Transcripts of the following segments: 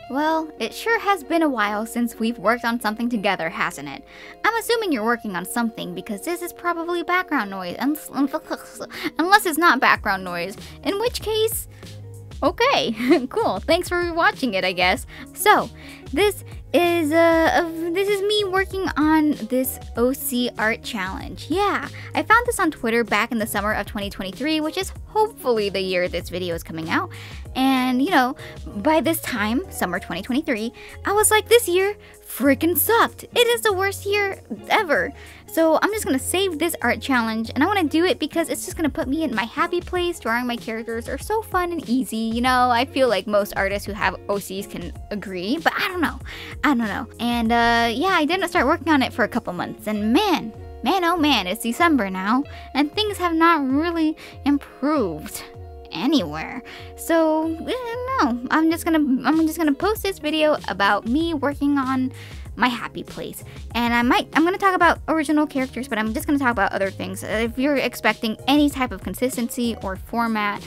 Well, it sure has been a while since we've worked on something together, hasn't it? I'm assuming you're working on something because this is probably background noise, unless it's not background noise, in which case, okay, cool, thanks for watching it, I guess. So, this is me working on this OC art challenge. Yeah, I found this on Twitter back in the summer of 2023, which is hopefully the year this video is coming out. And you know, by this time, summer 2023, I was like, this year freaking sucked. It is the worst year ever. So I'm just gonna save this art challenge, and I want to do it because it's just gonna put me in my happy place. Drawing my characters are so fun and easy. You know, I feel like most artists who have OCs can agree, but I don't know. And yeah, I didn't start working on it for a couple months, and man, oh man, it's December now, and things have not really improved anywhere. So no, I'm just gonna post this video about me working on my happy place, and I'm gonna talk about original characters, but I'm just gonna talk about other things. If you're expecting any type of consistency or format,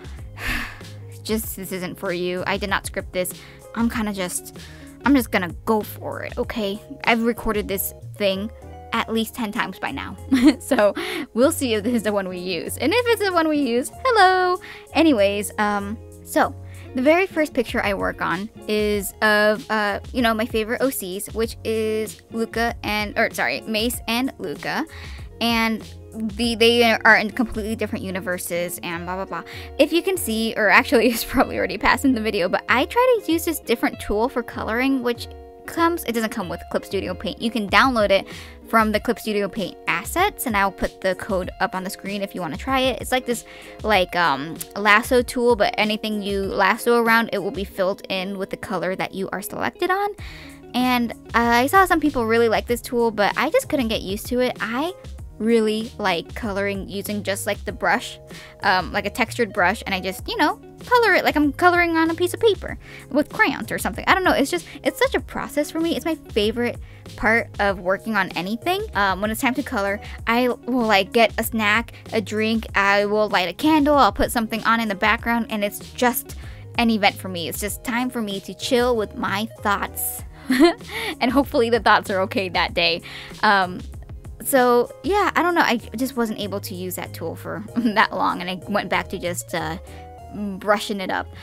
this isn't for you. I did not script this. I'm just gonna go for it, okay? I've recorded this thing at least 10 times by now. So we'll see if this is the one we use. And if it's the one we use, hello! Anyways, so the very first picture I work on is of, you know, my favorite OCs, which is Mace and Luca. And they are in completely different universes and blah blah blah. If you can see, or actually it's probably already passed in the video, but I try to use this different tool for coloring, which it doesn't come with Clip Studio Paint. You can download it from the Clip Studio Paint assets, and I'll put the code up on the screen if you want to try it. It's like this lasso tool, but anything you lasso around, it will be filled in with the color that you are selected on. And I saw some people really like this tool, but I just couldn't get used to it. I really like coloring using just like the brush, like a textured brush, and I just, you know, color it like I'm coloring on a piece of paper with crayons or something. I don't know, it's such a process for me. It's my favorite part of working on anything. When it's time to color, I will like get a snack, a drink, I will light a candle, I'll put something on in the background, and it's just an event for me. It's just time for me to chill with my thoughts. And hopefully the thoughts are okay that day. So yeah, I don't know, I just wasn't able to use that tool for that long, and I went back to just brushing it up.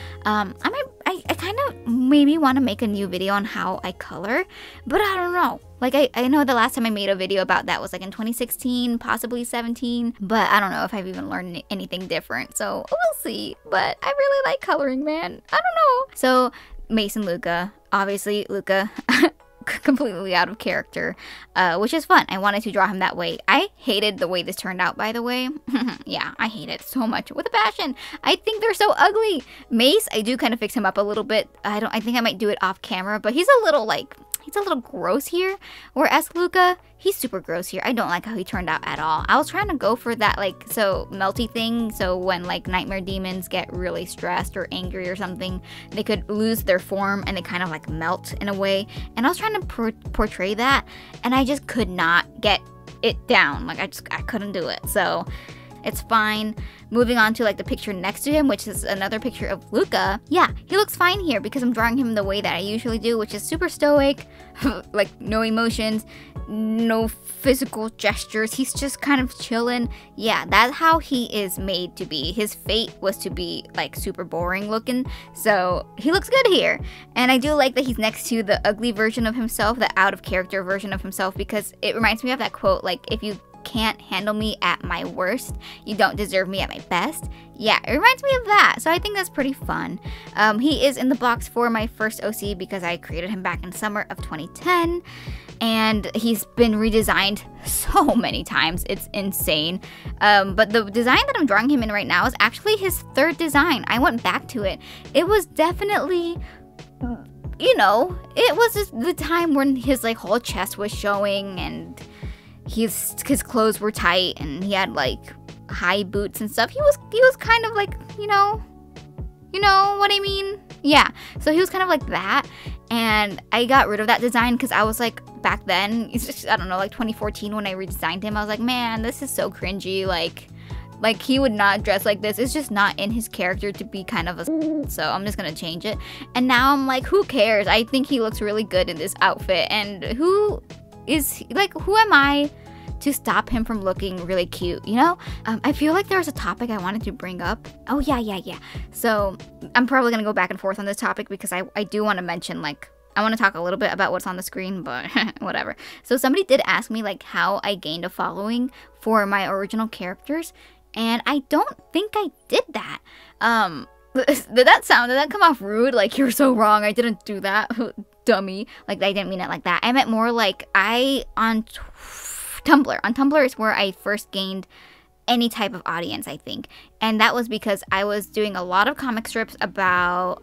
I kind of maybe want to make a new video on how I color, but I don't know. Like I know the last time I made a video about that was like in 2016, possibly 17, but I don't know if I've even learned anything different, so we'll see. But I really like coloring, man. I don't know. So Mace and Luca, obviously Luca completely out of character, which is fun. I wanted to draw him that way. I hated the way this turned out, by the way. Yeah, I hate it so much with a passion. I think they're so ugly. Mace, I do kind of fix him up a little bit. I think I might do it off camera, but he's a little gross here. Whereas Luca, he's super gross here. I don't like how he turned out at all. I was trying to go for that like melty thing, so when like nightmare demons get really stressed or angry or something, they could lose their form and they kind of like melt in a way. And I was trying to portray that, and I just could not get it down. Like I couldn't do it. So it's fine. Moving on to like the picture next to him, which is another picture of Luca. Yeah, he looks fine here because I'm drawing him the way that I usually do, which is super stoic, like no emotions, no physical gestures. He's just kind of chilling. Yeah, that's how he is made to be. His fate was to be like super boring looking, so he looks good here. And I do like that he's next to the ugly version of himself, the out of character version of himself, because it reminds me of that quote, like, if you can't handle me at my worst, you don't deserve me at my best. Yeah, it reminds me of that, so I think that's pretty fun. He is in the box for my first OC because I created him back in summer of 2010, and he's been redesigned so many times, it's insane. But the design that I'm drawing him in right now is actually his third design. I went back to it. It was definitely, you know, it was just the time when his like whole chest was showing, and his clothes were tight, and he had like high boots and stuff. He was kind of like, you know what I mean? Yeah, so he was kind of like that, and I got rid of that design because I was like, back then, it's just, I don't know, like 2014 when I redesigned him, I was like, man, this is so cringy, like Like, he would not dress like this. It's just not in his character to be kind of a so I'm just gonna change it. And now I'm like, who cares? I think he looks really good in this outfit. And who am I to stop him from looking really cute, you know? I feel like there was a topic I wanted to bring up. Oh, yeah. So I'm probably gonna go back and forth on this topic because I do want to mention, like, I want to talk a little bit about what's on the screen, but whatever. So somebody did ask me, like, how I gained a following for my original characters, and I don't think I did that. Did that come off rude? Like, you're so wrong, I didn't do that. Dummy. Like, I didn't mean it like that. I meant more like on Tumblr. On Tumblr is where I first gained any type of audience, I think. And that was because I was doing a lot of comic strips about,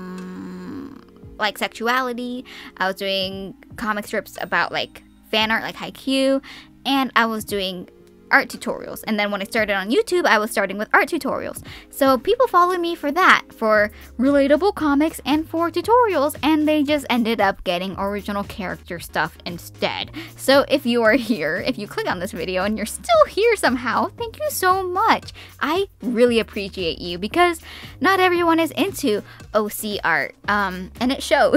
like, sexuality. I was doing comic strips about, like, fan art, like Haikyuu. And I was doing art tutorials. And then when I started on YouTube, I was starting with art tutorials. So people followed me for that, for relatable comics and for tutorials, and they just ended up getting original character stuff instead. So if you are here, if you click on this video and you're still here somehow, thank you so much. I really appreciate you because not everyone is into OC art, and it shows.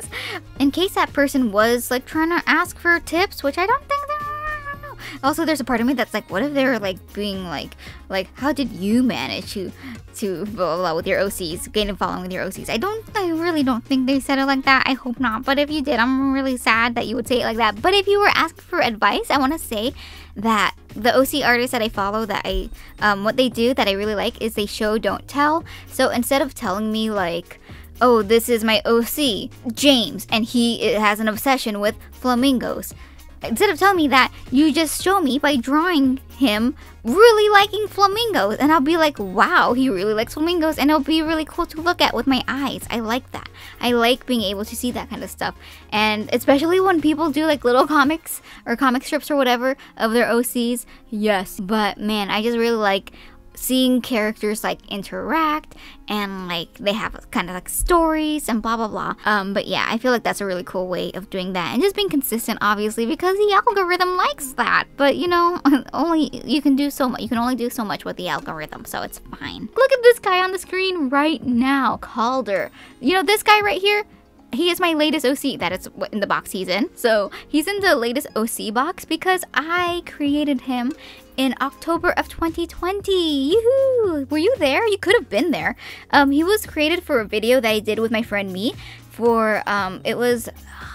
In case that person was like trying to ask for tips, which I don't think they're. Also, there's a part of me that's like, what if they're like being like how did you manage to blah, blah, blah with your OCs, gain a following with your OCs? I really don't think they said it like that. I hope not. But if you did, I'm really sad that you would say it like that. But if you were asking for advice, I want to say that the OC artists that I follow, that what they do that I really like is they show, don't tell. So instead of telling me like, oh, this is my OC, James, and he has an obsession with flamingos. Instead of telling me that, you just show me by drawing him really liking flamingos. And I'll be like, wow, he really likes flamingos. And it'll be really cool to look at with my eyes. I like that. I like being able to see that kind of stuff. And especially when people do like little comics or comic strips or whatever of their OCs. Yes. But man, I just really like seeing characters like interact and like they have kind of like stories and blah blah blah. But yeah, I feel like that's a really cool way of doing that and just being consistent, obviously, because the algorithm likes that. But you know, you can do so much. You can only do so much with the algorithm, so it's fine. Look at this guy on the screen right now, Calder. You know this guy right here? He is my latest OC. That is in the box he's in. So he's in the latest OC box because I created him in October of 2020. Yoo-hoo! Were you there? You could have been there. He was created for a video that I did with my friend Me. For it was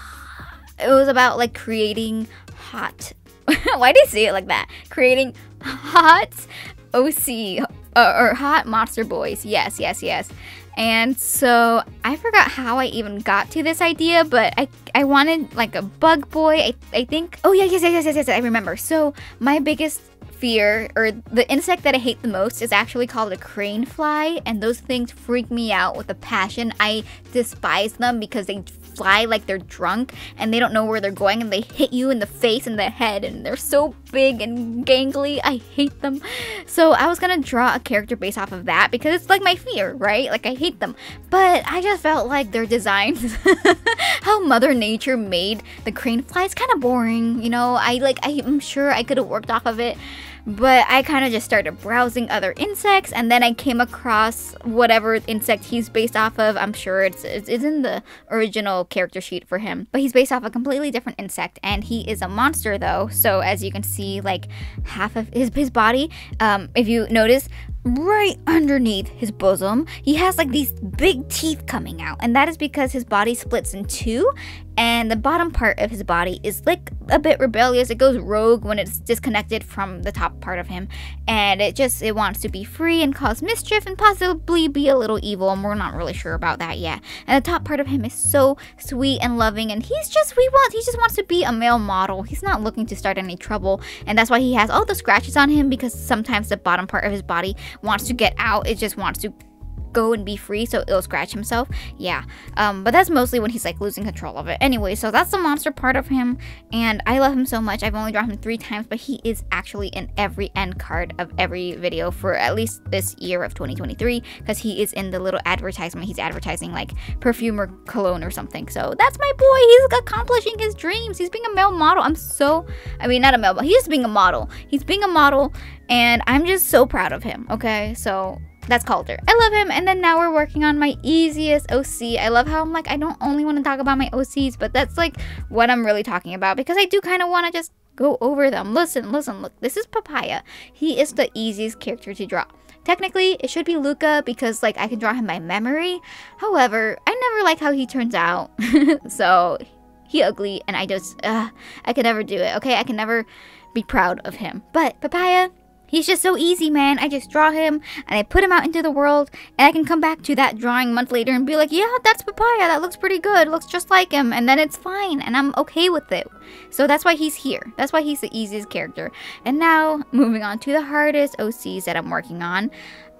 about like creating hot. Why did I say it like that? Creating hot OC or hot monster boys. Yes. And so I forgot how I even got to this idea, but I wanted like a bug boy, I think. Oh yeah, yes, I remember. So my biggest fear, or the insect that I hate the most, is actually called a crane fly, and those things freak me out with a passion. I despise them because they fly like they're drunk and they don't know where they're going and they hit you in the face and the head and they're so big and gangly. I hate them. So I was gonna draw a character based off of that because it's like my fear, right? Like I hate them. But I just felt like their designs, how Mother Nature made the crane fly, is kind of boring, you know? I'm sure I could have worked off of it. But I kind of just started browsing other insects, and then I came across whatever insect he's based off of. I'm sure it's in the original character sheet for him. But he's based off a completely different insect, and he is a monster though. So as you can see, like half of his body, if you notice, right underneath his bosom, he has like these big teeth coming out, and that is because his body splits in two, and the bottom part of his body is like a bit rebellious. It goes rogue when it's disconnected from the top part of him, and it wants to be free and cause mischief and possibly be a little evil, and we're not really sure about that yet. And the top part of him is so sweet and loving, and he just wants to be a male model. He's not looking to start any trouble, and that's why he has all the scratches on him, because sometimes the bottom part of his body wants to get out. It just wants to go and be free, so it'll scratch himself. Yeah, but that's mostly when he's like losing control of it. Anyway, so that's the monster part of him, and I love him so much. I've only drawn him 3 times, but he is actually in every end card of every video for at least this year of 2023, because he is in the little advertisement. He's advertising like perfume or cologne or something. So that's my boy. He's accomplishing his dreams. He's being a male model. Not a male, but he's being a model. He's being a model, and I'm just so proud of him. Okay, so that's Calder. I love him. And then now we're working on my easiest OC. I love how I'm like, I don't only want to talk about my OCs, but that's like what I'm really talking about, because I do kind of want to just go over them. Listen, look, this is Papaya. He is the easiest character to draw. Technically, it should be Luca, because like I can draw him by memory. However, I never like how he turns out. So he ugly, and I could never do it. Okay, I can never be proud of him. But Papaya, he's just so easy, man. I just draw him and I put him out into the world, and I can come back to that drawing a month later and be like, yeah, that's Papaya. That looks pretty good. Looks just like him. And then it's fine, and I'm okay with it. So that's why he's here. That's why he's the easiest character. And now moving on to the hardest OCs that I'm working on.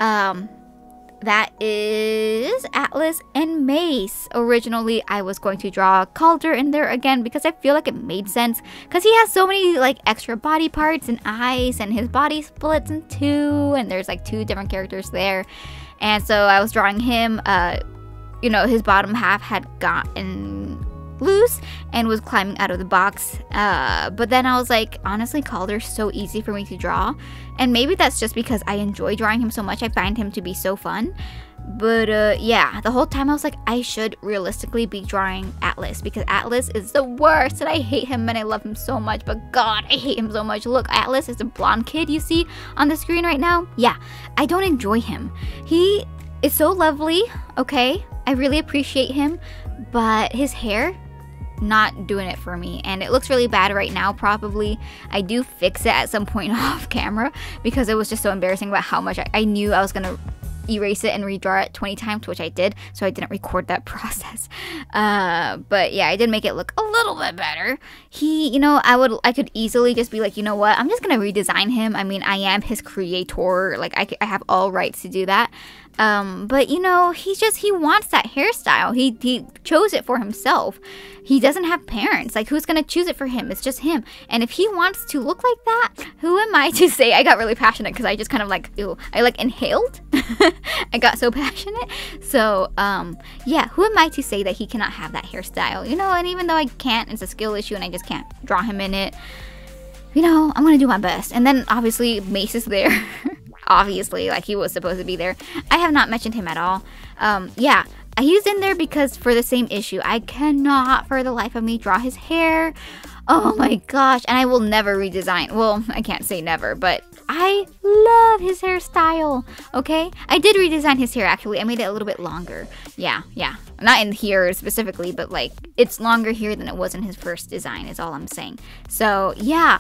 That is Atlas and Mace. Originally, I was going to draw Calder in there again because I feel like it made sense, because he has so many like extra body parts and eyes, and his body splits in 2, and there's like 2 different characters there. And so I was drawing him, his bottom half had gotten loose and was climbing out of the box, but then I was like, honestly, Calder's so easy for me to draw, and maybe that's just because I enjoy drawing him so much. I find him to be so fun. But yeah, the whole time I was like, I should realistically be drawing Atlas, because Atlas is the worst, and I hate him, and I love him so much, but God, I hate him so much. Look, Atlas is the blonde kid you see on the screen right now. Yeah, I don't enjoy him. He is so lovely, okay? I really appreciate him, but his hair, not doing it for me, and it looks really bad right now. Probably I do fix it at some point off camera, because it was just so embarrassing about how much I knew I was gonna erase it and redraw it 20 times, which I did, so I didn't record that process. But yeah, I did make it look a little bit better. He, I could easily just be like, you know what, I'm just gonna redesign him. I mean, I am his creator, like I have all rights to do that. But he wants that hairstyle. He chose it for himself. He doesn't have parents. Like, who's gonna choose it for him? It's just him. And if he wants to look like that, who am I to say? I got really passionate because I just kind of like, ew, I like inhaled. I got so passionate. So, yeah, who am I to say that he cannot have that hairstyle? And even though I can't, it's a skill issue and I just can't draw him in it. I'm gonna do my best. And then obviously Mace is there. Obviously, like, he was supposed to be there. I have not mentioned him at all. Yeah, he's in there because for the same issue. I cannot for the life of me draw his hair. Oh my gosh. And I will never redesign. Well, I can't say never, but I love his hairstyle. Okay? I did redesign his hair, actually. I made it a little bit longer. Yeah. Not in here specifically, but like, it's longer here than it was in his first design, is all I'm saying. So, yeah.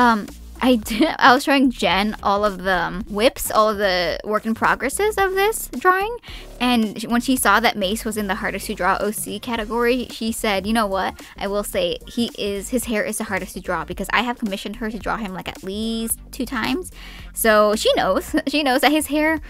I was showing Jen all of the whips, all of the work in progresses of this drawing, and when she saw that Mace was in the hardest to draw OC category, she said, you know what, I will say his hair is the hardest to draw, because I have commissioned her to draw him like at least 2 times, so she knows that his hair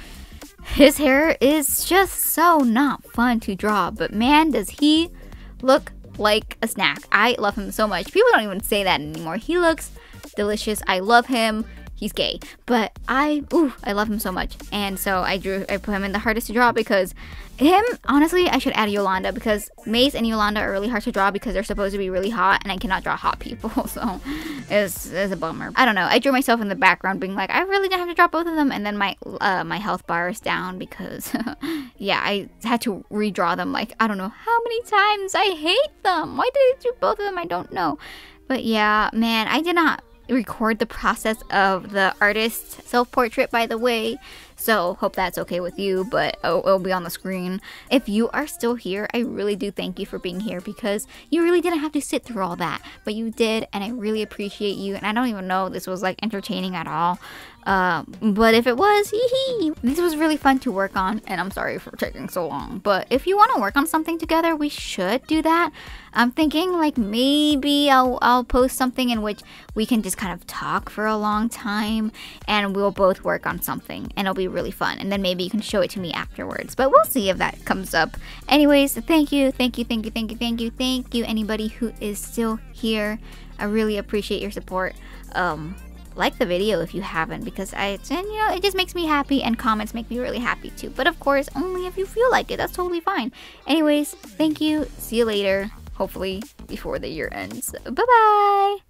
is just so not fun to draw, but man, does he look like a snack. I love him so much. People don't even say that anymore. He looks delicious. I love him. He's gay, but I love him so much. And so I put him in the hardest to draw, because him, honestly, I should add Yolanda, because Mace and Yolanda are really hard to draw because they're supposed to be really hot, and I cannot draw hot people, so it's a bummer. I don't know. I drew myself in the background being like, I really didn't have to draw both of them, and then my health bar is down because, yeah, I had to redraw them like, I don't know how many times. I hate them. Why did I do both of them? I don't know. But yeah, man, I did not record the process of the artist self-portrait, by the way, so hope that's okay with you, but it'll be on the screen. If you are still here, I really do thank you for being here, because you really didn't have to sit through all that, but you did, and I really appreciate you. And I don't even know if this was like entertaining at all, but if it was, this was really fun to work on, and I'm sorry for taking so long. But if you want to work on something together, we should do that. I'm thinking like maybe I'll post something in which we can just kind of talk for a long time, and we'll both work on something, and it'll be really fun. And then maybe you can show it to me afterwards. But we'll see if that comes up. Anyways, thank you anybody who is still here. I really appreciate your support. Like the video if you haven't, because it just makes me happy, and comments make me really happy too. But of course, only if you feel like it. That's totally fine. Anyways, thank you. See you later. Hopefully before the year ends. Bye bye.